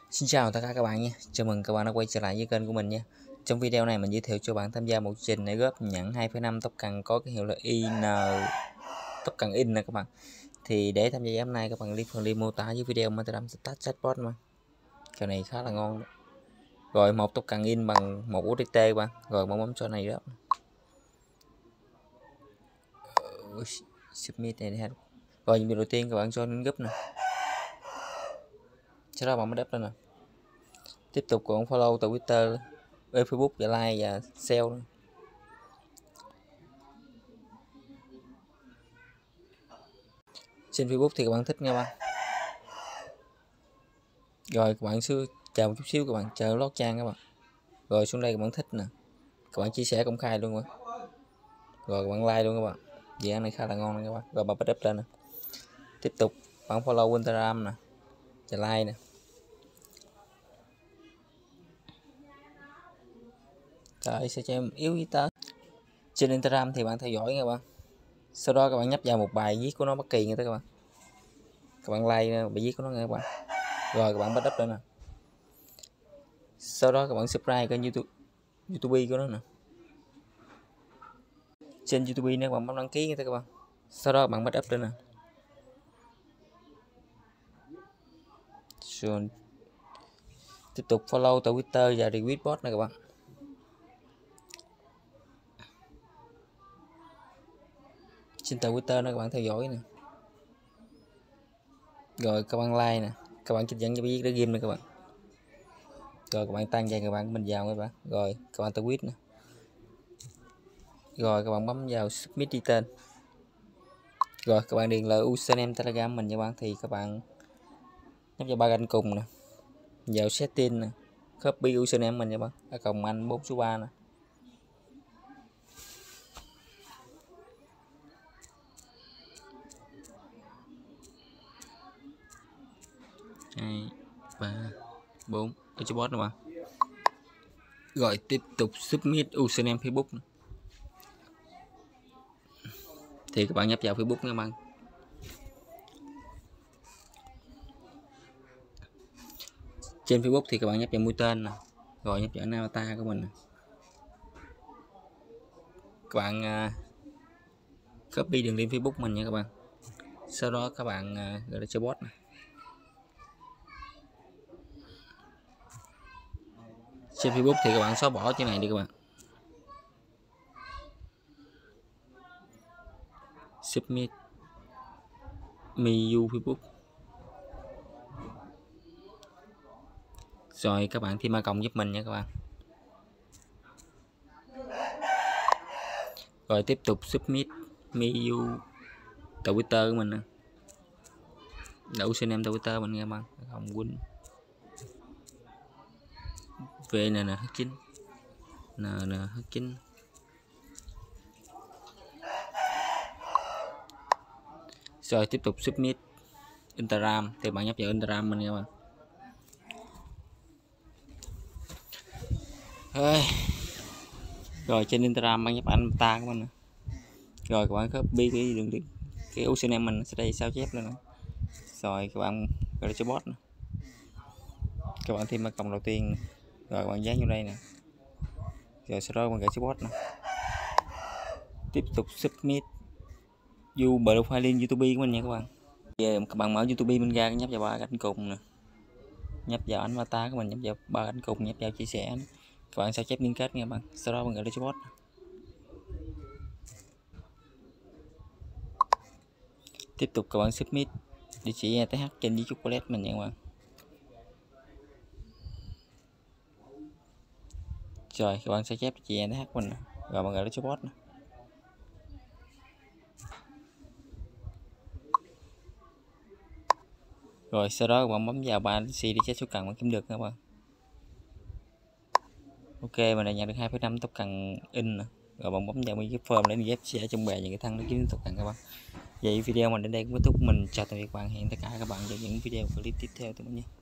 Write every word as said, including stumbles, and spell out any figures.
Xin chào tất cả các bạn nha, chào mừng các bạn đã quay trở lại với kênh của mình nha. Trong video này mình giới thiệu cho bạn tham gia một chương trình để góp nhận hai phẩy năm tóc cần có cái hiệu là i en tóc cần in nè các bạn. Thì để tham gia hôm nay các bạn liên phần link mô tả với video mà tôi làm start chatbot mà. Cái này khá là ngon đó. Rồi một tóc cần in bằng một u ét đê tê các bạn. Rồi bấm bấm chỗ này đó. Submit này ha. Rồi việc đầu tiên các bạn cho lên group nè. Sau đó bạn mới đắp lên nè. Tiếp tục còn follow từ Twitter, Facebook và like và share. Trên Facebook thì các bạn thích nha bạn. Rồi các bạn xưa chờ một chút xíu, các bạn chờ lót trang các bạn. Rồi xuống đây các bạn thích nè, các bạn chia sẻ công khai luôn các bạn. Rồi các bạn like luôn các bạn. Dự án này khá là ngon nè các bạn. Rồi bạn bắt up lên nè. Tiếp tục bạn follow Instagram nè và like nè. Rồi sẽ cho em yếu ý tới. Trên Instagram thì bạn theo dõi nha các bạn. Sau đó các bạn nhấp vào một bài viết của nó bất kỳ như thế các bạn. Các bạn like bài viết của nó nha các bạn. Rồi các bạn bắt up lên nè. Sau đó các bạn subscribe kênh YouTube YouTube của nó nè. Trên YouTube nếu bạn bấm đăng ký như thế các bạn. Sau đó bạn bắt up lên nè. Rồi tiếp tục follow từ Twitter và retweet bot này các bạn. Trên tờ Twitter nó các bạn theo dõi nè. Rồi các bạn like nè, các bạn trích dẫn cho viết để game nè các bạn. Rồi các bạn tăng dần các bạn mình vào các bạn. Rồi các bạn tweet nè. Rồi các bạn bấm vào submit đi tên. Rồi các bạn điền là username Telegram mình nha bạn, thì các bạn nhấp vào ba gạch cùng nè. Vào setting nè, copy username mình nha bạn, ở cộng anh bốn số ba nè. hai ba bốn ở chỗ bot nè bạn. Rồi tiếp tục submit username Facebook nè. Thì các bạn nhấp vào Facebook nha bạn. Trên Facebook thì các bạn nhấp vào mũi tên nè. Rồi nhấp vào avatar của mình nè. Các bạn uh, copy đường link Facebook mình nha các bạn. Sau đó các bạn uh, gọi là cho bot nè. Trên Facebook thì các bạn xóa bỏ cái này đi các bạn. Submit miu Facebook. Rồi các bạn thêm ma cộng giúp mình nha các bạn. Rồi tiếp tục submit miu từ Twitter của mình nè. Đậu username từ Twitter mình nha các bạn. Không Win vê en en chín en en chín. Rồi tiếp tục submit Instagram thì bạn nhấp vào Instagram mình nha các bạn. Rồi, rồi trên Instagram bạn nhấp anh ta của mình nè. Rồi các bạn copy cái đường cái, cái username mình sẽ đây sao chép lên nè. Rồi các bạn gọi là cho bot nè. Các bạn thêm cộng đầu tiên. Rồi các bạn dán vô đây nè. Rồi sau đó các bạn gọi cho bot nè. Tiếp tục submit view profile link YouTube của mình nha các bạn. Giờ các bạn mở YouTube mình ra, nhấp vào ba cánh cùng nè. Nhấp vào ảnh avatar của mình, nhấp vào ba cánh cùng, nhấp vào chia sẻ nè. Các bạn sao chép liên kết nha các bạn. Sau đó bạn gọi cho bot. Tiếp tục các bạn submit địa chỉ e tê hát trên với chocolate mình nha các bạn. Rồi các bạn sẽ chép địa chỉ e tê hát mình nè. Rồi bạn gọi cho bot nè. Rồi sau đó các bạn bấm vào ba xê để check số cần bạn kiếm được các bạn. Ok, mình đã nhận được hai phẩy năm tóc cần in nè. Rồi bạn bấm vào cái form để ghép sẽ trong bè những cái thằng nó kiếm tóc cần các bạn. Vậy video mình đến đây cũng kết thúc. Mình chào tạm biệt các bạn, hẹn tất cả các bạn trong những video clip tiếp theo từ mình nhé.